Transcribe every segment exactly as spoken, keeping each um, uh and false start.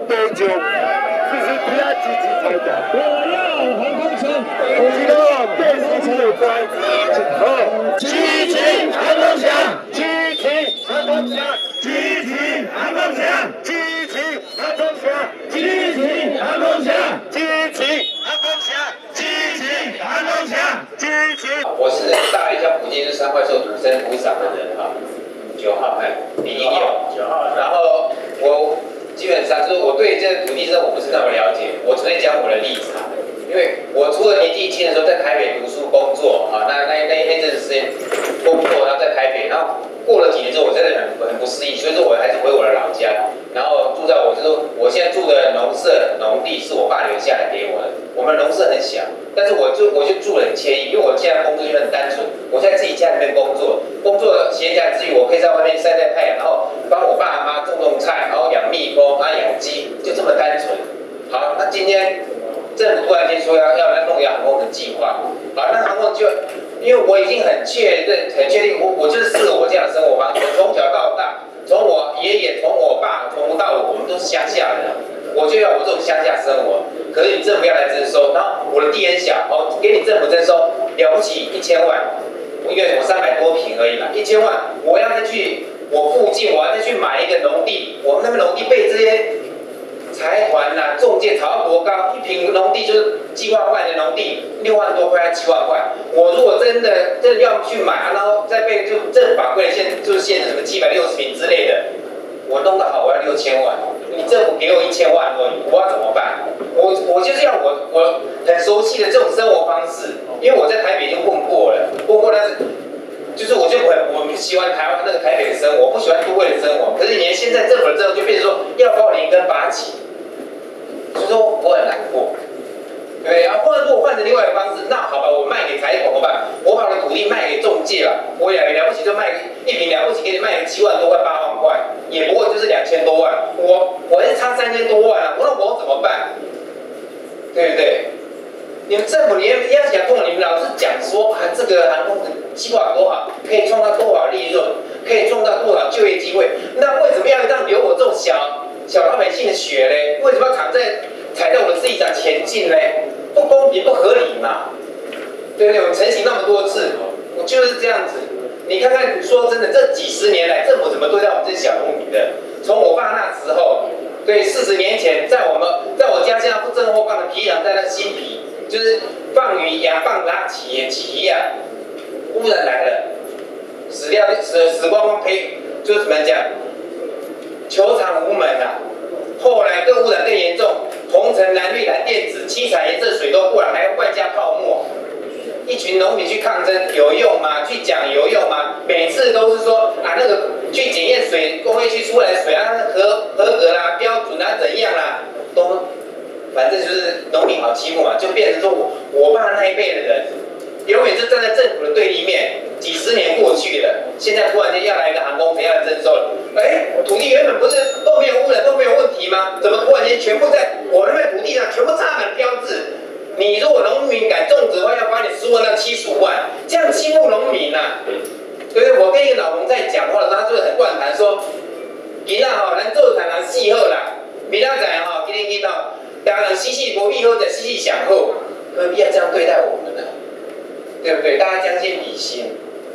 杯酒，这是比较积极才的。 我要航空城， 知道变成有关哦，激情航空侠，激情航空侠，激情航空侠，激情航空侠，激情航空侠，激情航空侠，激情航空侠，激情。 我是大一叫福建是三块兽土生土长的人哈，九号哎，李英友九号，然后我基本上就是我对这个土地生我不是那么了解，我只会讲我的立场。因为我除了年纪轻的时候在台北读书工作啊，那那那一天阵子时间工作，然后在台北，然后过了几年之后，我真的很很不适应，所以说我还是回我的老家，然后住在我就是我现在住的农舍农地是我爸留下来给我的，我们农舍很小，但是我就我就住得很惬意，因为我现在工作就很单纯，我在自己家里面工作，工作闲暇之余，我可以在外面晒晒太阳，然后帮我爸妈种种菜，然后养蜜蜂啊养鸡，就这么单纯。好，那今天。政府突然间说要要来弄一个航空的计划，好，那航空就因为我已经很确认、很确定，我我就是适合我这样的生活方式。从小到大，从我爷爷、从我爸、从到我，我们都是乡下人，我就要我这种乡下生活。可是你政府要来征收，然后我的地很小，哦，给你政府征收了不起一千万，因为我三百多坪而已嘛，一千万，我要再去我附近，我要再去买一个农地，我们那边农地被这些。财团呐、啊，中介炒到多高？一坪农地就是几万块的农地，六万多块，七万块。我如果真的真的要去买，然后再被就政府法规的限就是限制什么七百六十坪之类的，我弄得好我要六千万，你政府给我一千万而已，我要怎么办？我我就是要我我很熟悉的这种生活方式，因为我在台北已经混过了，混过但是。就是我就很我不喜欢台湾那个台北的生活，我不喜欢都会的生活。可是你现在政府的政策就变成说要把我连根拔起，所以说我很难过。对，然后或者如果换成另外一个方式，那好吧，我卖给财团怎么办？我把我的土地卖给中介了，我也了不起就卖一坪了不起给你卖个七万多块八万块，也不过就是两千多万，我我还差三千多万啊，我那我怎么办？对不对？你们政府你要想跟你们老师讲说啊，这个航空的计划多好，可以创造多少利润，可以创造多少就业机会，那为什么要让留我这种小小老百姓的血嘞？为什么要踩在踩在我的自己上前进嘞？不公平不合理嘛？对不对？我成行那么多次，我就是这样子。你看看，说真的，这几十年来，政府怎么对待我们这些小农民的？从我爸那时候，对，四十年前，在我们在我家乡不正后放的皮养在那新皮。就是放鱼呀，放拉起起呀，污染来了，死掉死死光光赔，就是怎么讲，球场无门啊。后来更污染更严重，红尘蓝绿蓝电子七彩颜色水都过来，还要外加泡沫。一群农民去抗争有用吗？去讲有用吗？每次都是说啊，那个去检验水工业区出来的水啊，合合格啦，标准啊，怎样啦，都。反正就是农民好欺负嘛，就变成说我我爸那一辈的人，永远就站在政府的对立面。几十年过去了，现在突然间要来一个航空城要来征收了，哎，土地原本不是都没有污染都没有问题吗？怎么突然间全部在我那边土地上全部插满标志？你如果农民敢种植的话，要把你十五万到七十五万，这样欺负农民啊？对不对？我跟一个老农在讲话的时候，他就很灌谈说，今仔吼，咱做产人死好啦，明仔载吼，今天今吼。大家嬉戏博弈后再嬉戏享后，何必要这样对待我们呢？对不对？大家将心比心。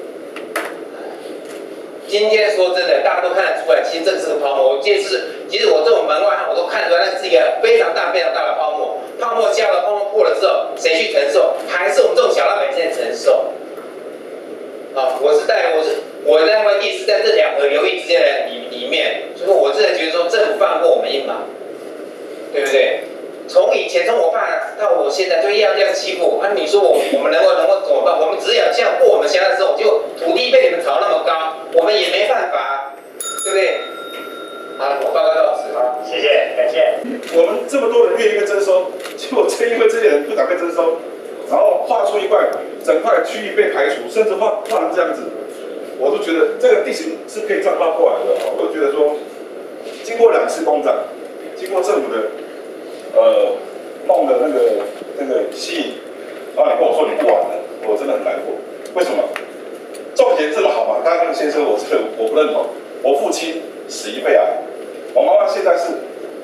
今天说真的，大家都看得出来，其实这是个泡沫。我这次，其实我这种门外汉，我都看得出来，那是一个非常大、非常大的泡沫。泡沫消了，泡沫破了之后，谁去承受？还是我们这种小老百姓承受？啊，我是在，我是我的外地是在这两河流域之间的里里面，所以我真的觉得说，政府放过我们一马，对不对？从以前从我爸到我现在，就一样这样欺负啊！你说我我们能够能够怎么办？我们只有这样过我们现在的生活，就土地被你们炒那么高，我们也没办法，对不对？好，我报告到此。 好，谢谢，感谢。 我们这么多人愿意被征收，结果正因为这些人不敢被征收，然后划出一块整块区域被排除，甚至划划成这样子，我都觉得这个地形是可以这样画过来的。我都觉得说，经过两次公展，经过政府的。呃，弄的那个那个吸引，然后你跟我说你不玩了，我真的很难过。为什么？种田这么好吗？刚刚那个先生，我这个我不认同。我父亲死于肺癌，我妈妈现在是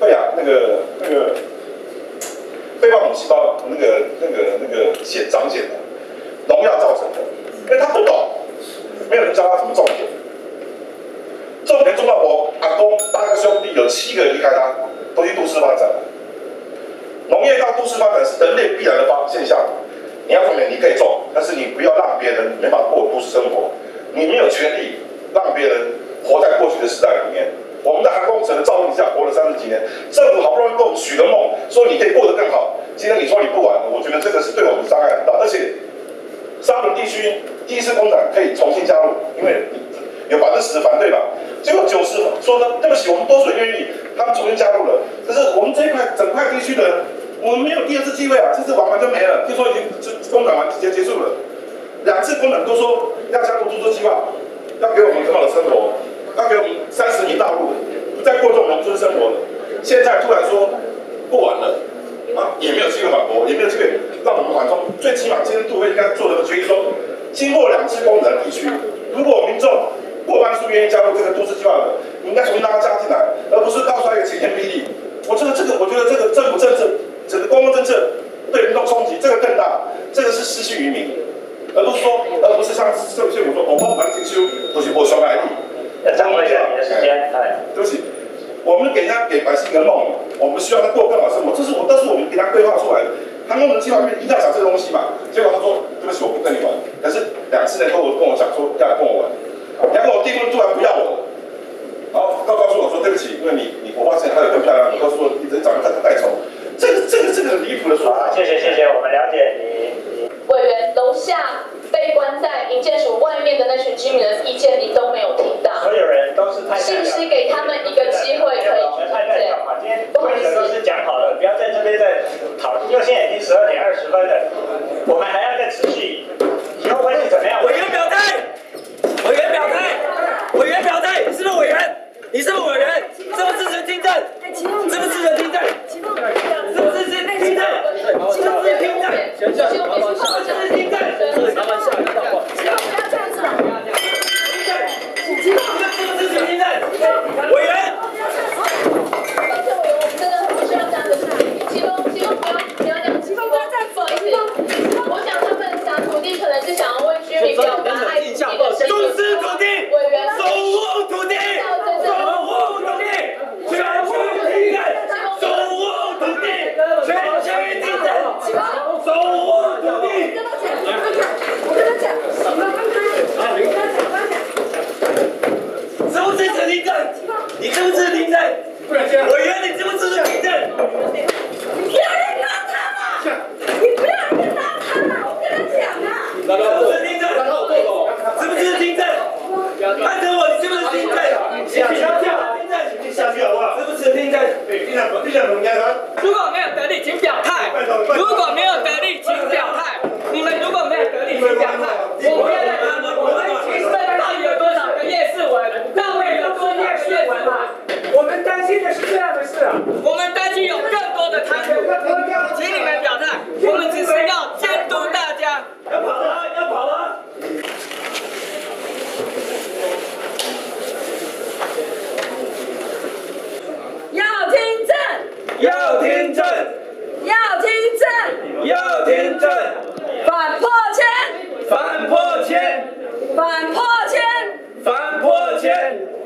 肺啊那个那个肺泡母细胞那个那个那个癣长癣的农药造成的，因为他不懂，没有人教他怎么种田。种田种到我阿公八个兄弟有七个离开他，都去都市发展。农业到都市发展是人类必然的发现象。你要种田，你可以种，但是你不要让别人没法过都市生活。你没有权利让别人活在过去的时代里面。我们在韩工程的照应下活了三十几年，政府好不容易给我们许了梦，说你可以过得更好。今天你说你不玩了，我觉得这个是对我们伤害很大。而且沙仑地区第一次工厂可以重新加入，因为有百分之十的反对吧，结果九十说呢，对不起，我们多数愿意，他们重新加入了。可是我们这一块整块地区的人，我们没有第二次机会啊，这次玩完就没了。听说已经工厂完直接结束了，两次工厂都说要加入租车计划，要给我们更好的生活，要给我们三十年大陆，不再过这种农村生活了。现在突然说不玩了，啊，也没有机会反驳，也没有机会让我们缓冲。最起码今天杜威应该做的决议说，经过两次工厂的地区，如果民众过半数愿意加入这个都市计划的，你应该重新让他加进来，而不是到时候一个晴天霹雳。我觉得这个，我觉得这个政府政策，整个公共政策对民众冲击，这个更大，这个是失去于民，而不是说，而不是像政府说，我帮忙进修，都是我小来力。 要掌握一下你的时间，哎， 对不起，我们给人家给百姓一个梦，我们希望他过更好生活，这是我，这是我们给他规划出来的。他工程计划里面一定要讲这个东西嘛，结果他说对不起，我不跟你玩。可是两次呢，跟我跟我讲说要跟我玩。你要跟我订婚，突然不要我了，然后告告诉我说对不起，因为你你我发现还有更漂亮的，告诉我你只是长得太太丑，这个这个这个很离谱的说法。 谢谢谢谢，我们了解你。 委员楼下被关在营建署外面的那群居民的意见，你都没有听到。 所有人都是太是不是给他们一个机会可以举证？ 今天规则都是讲好了，不要在这边再讨论，因为现在已经十二点二十分了，我们还要再持续。以后会是怎么样？ 委员表态，委员表态，委员表态，你是不是委员？你是不是委员？是不是支持听证？是不是支持听证？是不是支持听证？是不是听证？是不是听证？麻烦下一个话。 不要这样子了。 是不是支持听证？委员。 抱歉委员，我们真的很不需要这样的事情。启峰，启峰不要不要这样，启峰不要再不好意思。我想他们抢土地可能是想要为居民表达爱土地的心意。 重视土地， 委员守护土地，守护土地，全区听证，守护土地，全区听证，守护土地。 我跟他讲，我跟他讲，我跟他讲， 是不是支持听证？你支不支持听证？委员，你支不支持听证？ 你不要来闹他了，你不要来闹他了，我跟他讲啊。 是不是听证？是不是听证？看着我，你是不是听证？下去，听证，你下去好不好？是不是听证？对，听证，听证，听证。 如果没有得力，请表态。如果没有得力，请表态。你们如果没有得力，请表态。我们在我们其实到底有多少个夜市文？到底有多少个夜市文嘛？我们担心的是这样的事啊。我们担心有更多的贪腐，请你们表态。我们只是要监督大家。 要跑了，要跑了。 要听证， 要听证， 要听证， 要听证。 反破千， 反破千， 反破千， 反破千。